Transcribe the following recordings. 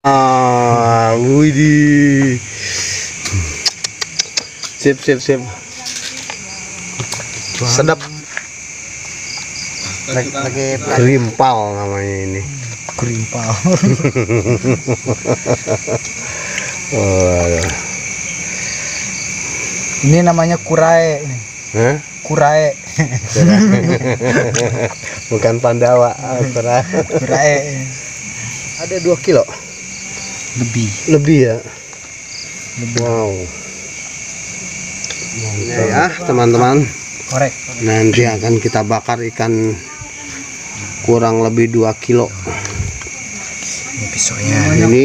Widih. Sip. Sedap. Lagi Krimpal namanya ini. krimpal. Oh, Ini namanya kurae. hah? Kurae. Bukan Pandawa, Kurae. Ada 2 kilo lebih ya. Wow. Nah, ya teman-teman, Korek. nanti akan kita bakar ikan kurang lebih 2 kilo. Ini pisaunya. Ini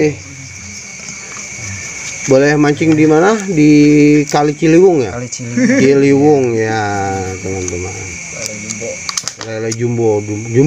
boleh mancing di mana? Di Kali Ciliwung ya? Kali Ciliwung. Ciliwung ya teman-teman. Lele jumbo.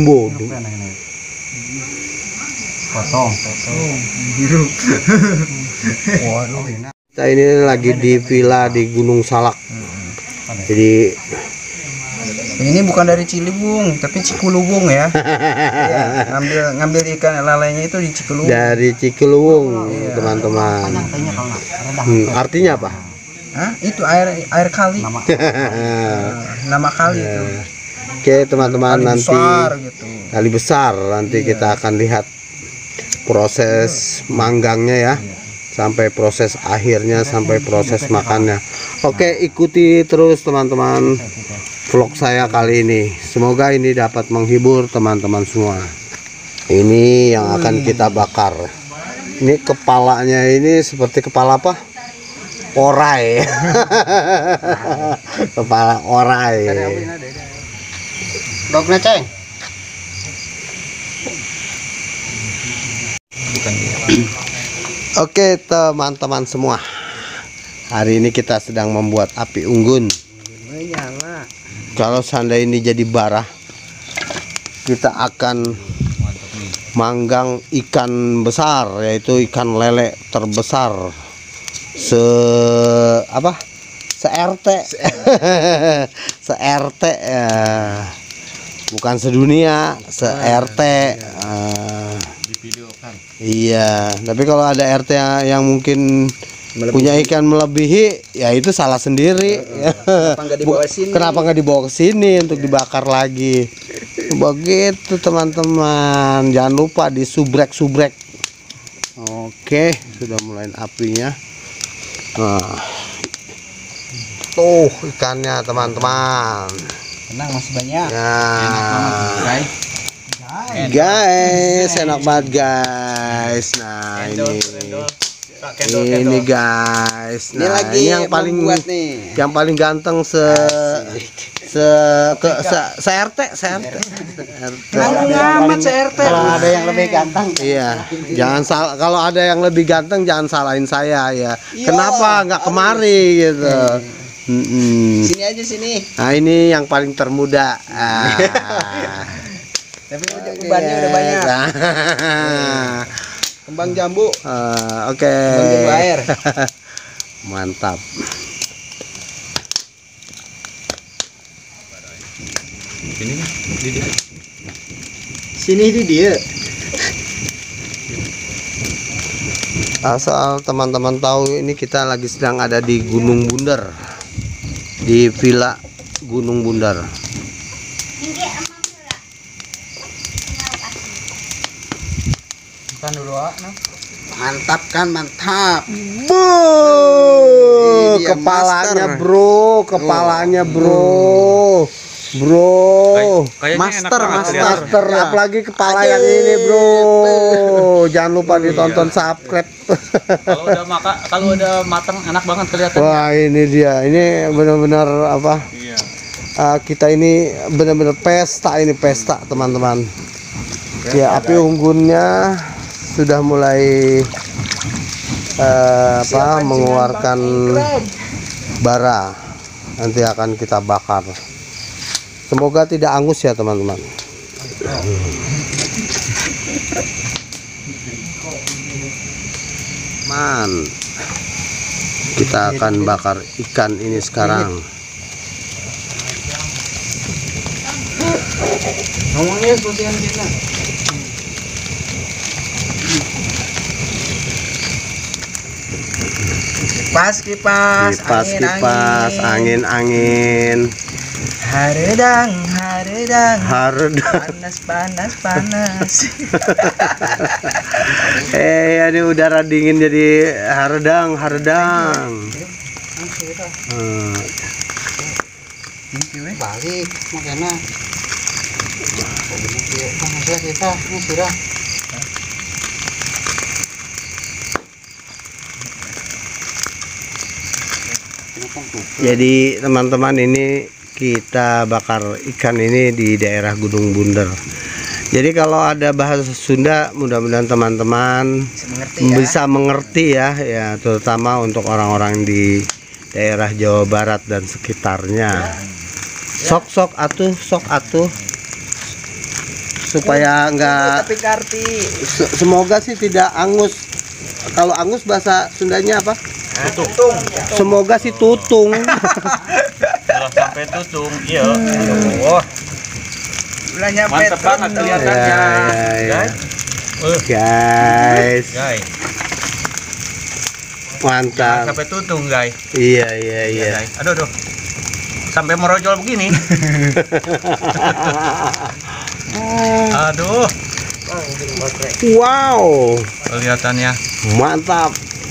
Potong. Biru. Waduh, enak. Kita ini lagi di villa di Gunung Salak. Jadi Ini bukan dari Ciliwung, tapi Cikuluwung ya. Iya, ngambil ikan lalainya itu di Cikuluwung. dari Ciliwung teman-teman. Artinya apa? Hah? Itu air kali. Nama kali itu. Oke teman-teman, Kali nanti besar gitu. kali besar nanti kita akan lihat proses manggangnya ya, sampai proses akhirnya, sampai proses makannya. Oke, ikuti terus teman-teman vlog saya kali ini. Semoga ini dapat menghibur teman-teman semua. Ini yang akan kita bakar. Ini kepalanya ini seperti kepala apa? Orai. Kepala orai. Dok neceng. Oke teman-teman semua, hari ini kita sedang membuat api unggun. Menyala. Kalau seandainya ini jadi bara, kita akan manggang ikan besar, yaitu ikan lele terbesar se-RT se-RT ya. Bukan sedunia, se-RT. Iya, tapi kalau ada RT yang mungkin punya ikan melebihi, ya itu salah sendiri. Kenapa nggak dibawa ke sini untuk dibakar lagi? Begitu teman-teman. Jangan lupa disubrek. Oke, sudah mulai apinya. Nah, tuh ikannya teman-teman. Tenang, masih banyak. Nah, guys, enak banget guys. Nah, ini guys. Ini Nah, lagi ini yang paling nih. yang paling ganteng se RT. Amat CRT. Kalau ada yang lebih ganteng. Iya, jangan salah. Kalau ada yang lebih ganteng jangan salahin saya ya. Kenapa nggak kemari gitu? Sini aja sini. Nah, ini yang paling termuda. Tapi bebannya udah banyak. Kembang jambu. Oke. Kembang jambu air. Mantap. Sini di dia. Asal teman-teman tahu, ini kita lagi sedang ada di Gunung Bundar, di Villa Gunung Bundar. Kan dulu mantap kan, mantap. Kepalanya bro, Master. Apalagi kepala yang ini bro. Jangan lupa ditonton, subscribe. Kalau udah matang enak banget kelihatan. Wah, ini dia. Ini benar-benar apa? Iya. Kita ini benar-benar pesta teman-teman. Ya, api unggunnya sudah mulai mengeluarkan bara. Nanti akan kita bakar. Semoga tidak angus ya teman-teman. Kita akan bakar ikan ini sekarang. Ngomongnya sosial kita. Kipas, Kipas, kipas, angin. Haredang, Haredang. panas. Ini udara dingin jadi haredang. Balik makanya. Kita sudah. Jadi teman-teman, ini kita bakar ikan ini di daerah Gunung Bunder. Jadi kalau ada bahasa Sunda, mudah-mudahan teman-teman bisa mengerti ya, terutama untuk orang-orang di daerah Jawa Barat dan sekitarnya. Sok atuh supaya enggak, tapi karti. semoga sih tidak angus. Kalau angus bahasa Sundanya apa? Tutung. Semoga sih tutung. Kalau sampai tutung, iya. Oh. Belanya Mantap banget kelihatannya. Guys, mantap. Sampai tutung, guys. Iya. Guys. Aduh. Sampai merojol begini. Aduh. Wow, Kelihatannya. mantap.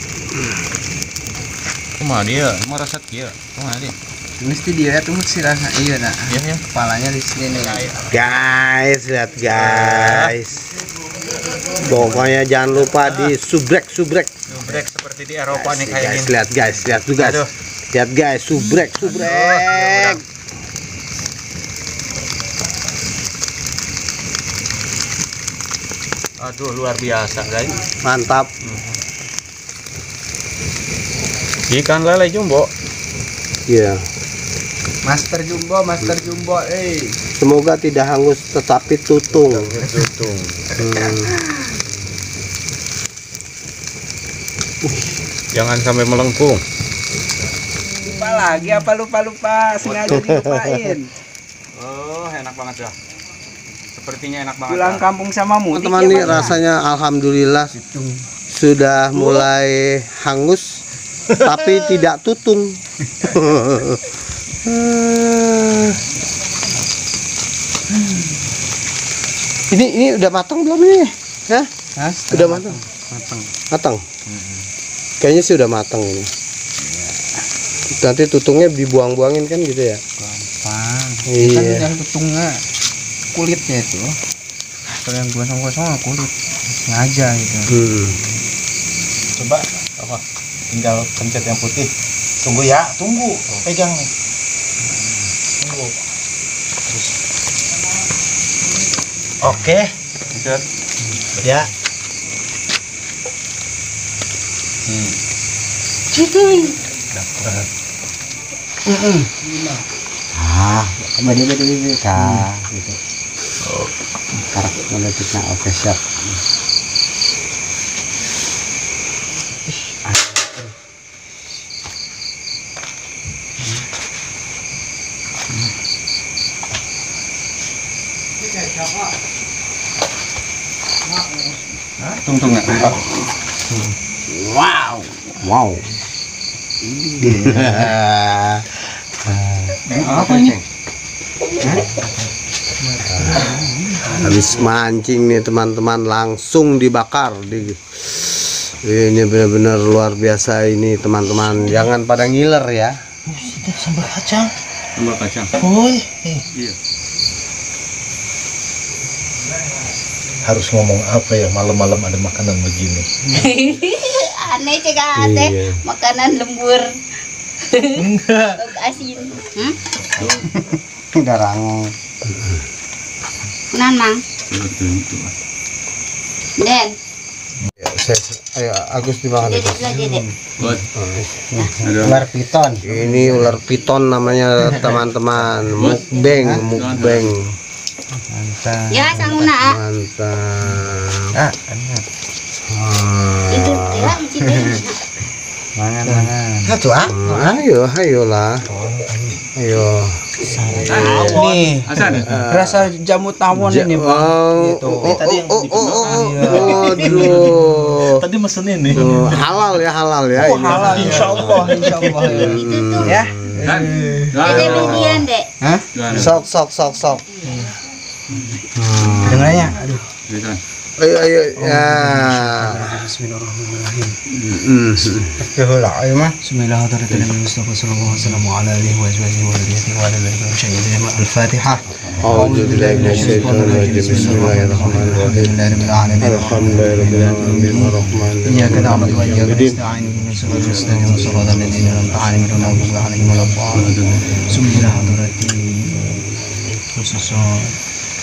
Kumaha dia? Mau resep dia. Kumaha dia? Mesti dia tuh sirah. Iya nah. Iya. Kepalanya di sini nih. Guys, lihat guys. Pokoknya jangan lupa di subrek. Subrek seperti di Eropa nih kayak Guys, gini. lihat tuh guys. Aduh. Lihat guys, subrek. Aduh, luar biasa, guys. Mantap. Ikan lele jumbo. Iya. Master Jumbo. Semoga tidak hangus tetapi tutung. Jangan sampai melengkung. Lupa lagi apa lupa sengaja dilupain. Oh, enak banget ya. Sepertinya enak banget. Pulang kampung sama mudik. Teman-teman, nih rasanya alhamdulillah sudah mulai hangus tapi tidak tutung. Ini udah matang belum nih? Hah? Udah matang? Matang. Kayaknya sih udah matang ini. Nanti tutungnya dibuang-buangin kan gitu ya? Gampang. Iya. Kan yang tutungnya kulitnya itu. Kalau yang gosong-gosong kulit. Sengaja gitu. Coba apa? Tinggal pencet yang putih. Tunggu ya, tunggu. Pegang nih. Tunggu. Oke. Pencet. Ya. Beda-beda kah gitu. Karak menutupnya oke siap. Tunggu nggak? Wow. Apa ini? Habis mancing nih teman-teman, langsung dibakar. Ini benar-benar luar biasa ini teman-teman. Jangan pada ngiler ya. Sambal kacang. Iya. Harus ngomong apa ya, malam-malam ada makanan begini. Aneh cek teh Iya. makanan lembur. Enggak. Lauk asin. Garang. Kunan mang. Den, Ayo Agus dimakan dede itu. juga dede. Ular piton. Ini ular piton namanya teman-teman. Mukbang. Mantap. Ya sanguna. Mantap. Itu ya cipin. Mangan. Satu Ayolah. Ayo. Nih. Rasa jamu tawon ini bang. Gitu. Waduh. tadi mesen ini. Oh, halal ya ini. Halal insyaallah ya. Dede belian, Dek. Hah? Sok. Dengarnya. Aduh. Ayo ya. Bismillahirrahmanirrahim. Ayo mah. Al-Fatihah. A'udzu billahi minasyaitonir rajim. Bismillahirrahmanirrahim. Alhamdulillahirabbil alamin arrahmanirrahim. Iyyaka na'budu wa iyyaka nasta'in. Ihdinas siratal mustaqim. Shiratal ladzina an'amta 'alaihim ghairil maghdubi 'alaihim waladdallin. Bismillahirrahmanirrahim.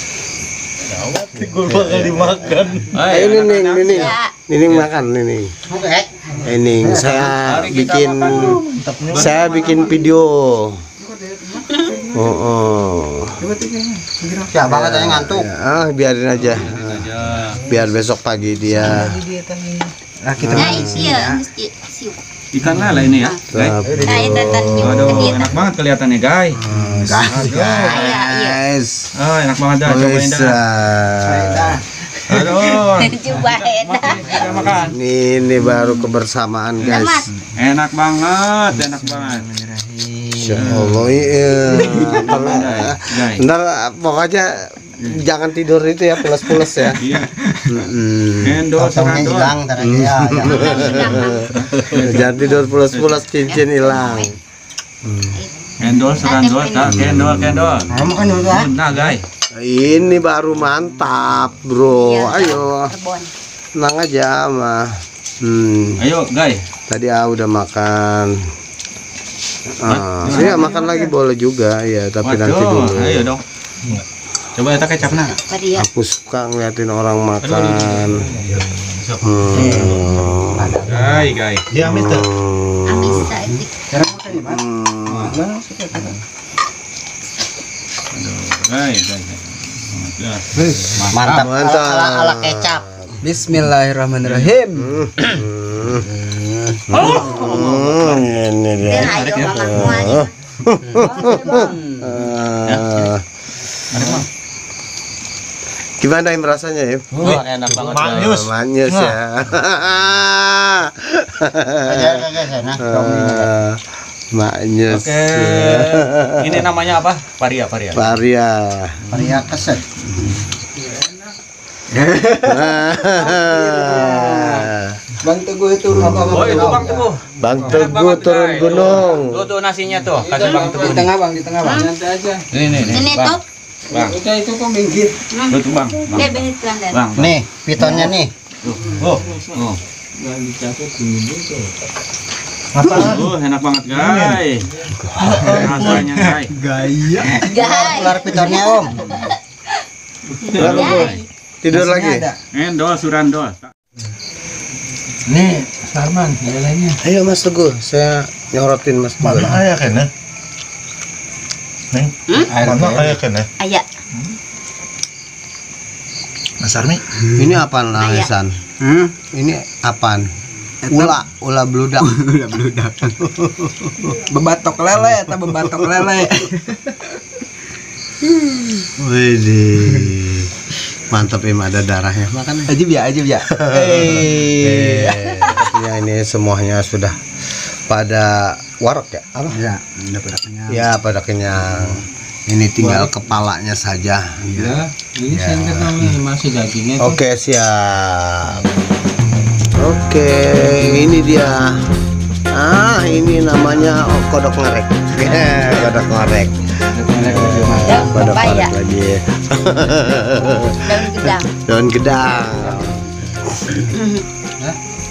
Gue bakal dimakan. Ayo Nining makan Nining. Nining saya bikin video. Ya banget aja ngantuk. Biarin aja. Biar besok pagi dia. Nah, kita Nah, iya, mesti siup. Ikan lele ini ya. Nah, itu tanjung Aduh, kebiatan. enak banget kelihatannya, guys. Guys. Oh, enak banget dah, cobain dah. Aduh. Cobain dah. Kita makan. Ini baru kebersamaan guys. Enak banget. Insya Allah iya. Ntar pokoknya jangan tidur itu ya pulas-pulas ya. Iya. Endol serandol. Jangan tidur pulas-pulas, cincin hilang. Endol serandol, kendol. makan dulu ah. Nah, guys. Ini baru mantap bro. Ayo Rebon. tenang aja mah. Ayo, guys. Tadi udah makan. Saya makan lagi boleh juga ya, tapi nanti dulu. Ayo dong. Coba kita kecapnya. Maria. Aku suka ngeliatin orang makan. Guys. Ya, minta. Bisa ini. Cara makan ya, Mas. Mantap, ala kecap. Bismillahirrahmanirrahim. Ini dia. Dan ayo mamaku aja. Gimana im rasanya im? Enak banget. Manyus ya. Manyus. Oke. Ini namanya apa? Paria. Varia keset. Bang Teguh itu apa? Oh, itu Bang Teguh. Bang Teguh turun gunung. Tuh nasinya tuh. Kasih Bang Teguh. Di tengah Bang. Santai aja. Ini. Ini Bang. tuh. Bang. Udah itu kok minggir. Tuh Bang. Dia beres pelanggan. Bang. Nih, pitonnya nih. Oh. Apa? Enak banget, guys. Rasanya, guys. Gaya. Guys. Keluar pitonnya, Om. Guys. Tidur lagi. Endol surandol. Nih, Sarman, lelenya. Ayo Mas Teguh, saya nyorotin Mas Teguh. Mana ayah kena? Neng, mana ayah kena? Ayah. Mas Armi. Ini apaan lah Ihsan? Ini apaan? Ula bludak. Bebatok lele, atau bebatok lele. Widih. Mantap im, ada darahnya. Makan. Ajib ya. Ya ini semuanya sudah pada warak ya? Apa? Ya, udah pada kenyang. Ya pada kenyang. Ini tinggal kepalanya saja. Ya, ini singkat masih dagingnya. Oke siap. Oke, ini dia. Ini namanya kodok ngorek. Kodok ngorek. Daun Kodok pepaya. ngorek lagi. Daun gedang. Daun gedang.